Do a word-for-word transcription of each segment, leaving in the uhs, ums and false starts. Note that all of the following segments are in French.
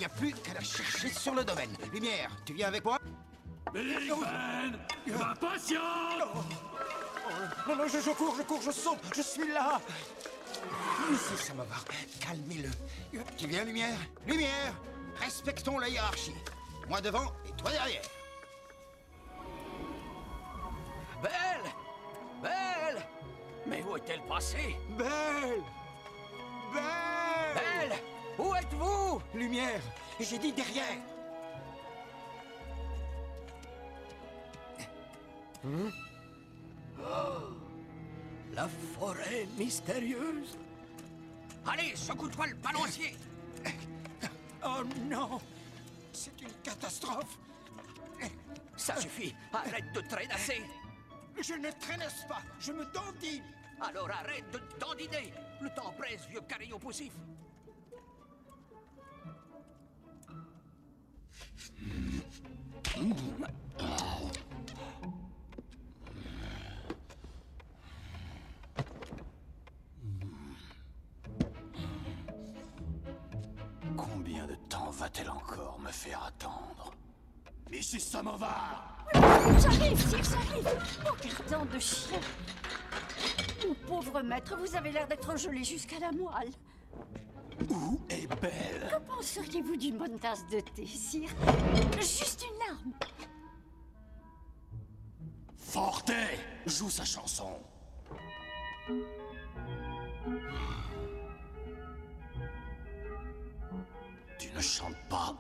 n'y a plus qu'à la chercher sur le domaine. Lumière, tu viens avec moi? Big Ben, ma patience. Non, non, je, je cours, je cours, je saute, je suis là. Monsieur Samovar, calmez-le. Tu viens, Lumière? Lumière, respectons la hiérarchie. Moi devant et toi derrière. Belle! Belle! Mais où est-elle passée? Belle! Belle! Belle! Où êtes-vous? Lumière, j'ai dit derrière. Hum? Oh, la forêt mystérieuse. Allez, secoue-toi le balancier. Oh non! C'est une catastrophe! Ça suffit, arrête de traînasser. Je ne traînasse pas, je me dandine. Alors arrête de dandiner. Le temps presse, vieux carillon poussif. Combien de temps va-t-elle encore me faire attendre? Missus Samovar! J'arrive, Sire, j'arrive. Oh, quel temps de chien. Mon pauvre maître, vous avez l'air d'être gelé jusqu'à la moelle. Où est Belle? Que penseriez-vous d'une bonne tasse de thé, Sire? Juste une larme. Forte! Joue sa chanson. Tu ne chantes pas.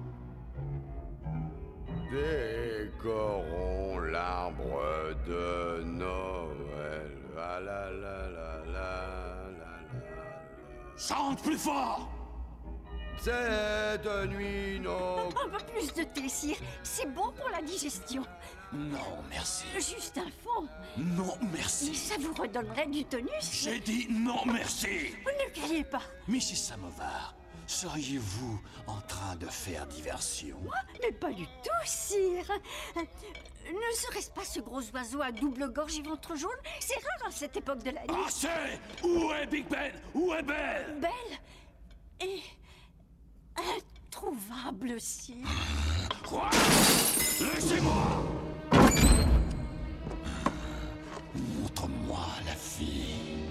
Décorons l'arbre de Noël. Ah la la la la la la. Chante plus fort! Cette nuit, nos... Un peu plus de thé, Sire. C'est bon pour la digestion. Non, merci. Juste un fond. Non, Et merci. ça vous redonnerait du tonus. J'ai dit non, merci. Ne criez pas. Missus Samovar, seriez-vous en train de faire diversion? Mais pas du tout, Sire. Euh, Ne serait-ce pas ce gros oiseau à double gorge et ventre jaune? C'est rare à cette époque de l'année. Assez! Où est Big Ben? Où est Belle? Belle et introuvable, Sire. Quoi? Laissez-moi! Montre-moi la fille.